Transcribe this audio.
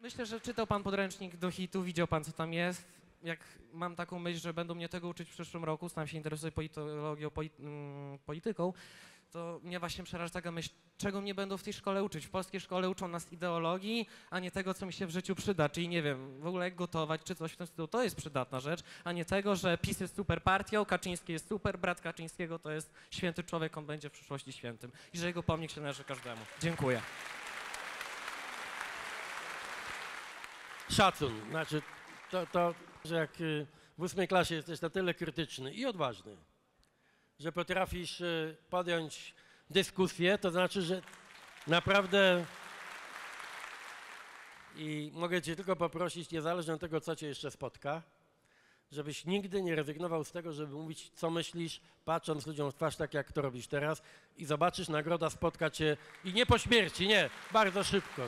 Myślę, że czytał pan podręcznik do hitu, widział pan, co tam jest. Jak mam taką myśl, że będą mnie tego uczyć w przyszłym roku, sam się interesuję politologią, polityką, to mnie właśnie przeraża taka myśl, czego mnie będą w tej szkole uczyć. W polskiej szkole uczą nas ideologii, a nie tego, co mi się w życiu przyda. Czyli nie wiem, w ogóle jak gotować, czy coś w tym stylu. To jest przydatna rzecz, a nie tego, że PiS jest super partią, Kaczyński jest super, brat Kaczyńskiego to jest święty człowiek, on będzie w przyszłości świętym. I że jego pomnik się należy każdemu. Dziękuję. Szacun. Znaczy, że jak w 8. klasie jesteś na tyle krytyczny i odważny, że potrafisz podjąć dyskusję, to znaczy, że naprawdę i mogę cię tylko poprosić, niezależnie od tego, co cię jeszcze spotka, żebyś nigdy nie rezygnował z tego, żeby mówić, co myślisz, patrząc ludziom w twarz, tak jak to robisz teraz i zobaczysz, nagroda spotka cię i nie po śmierci, nie, bardzo szybko.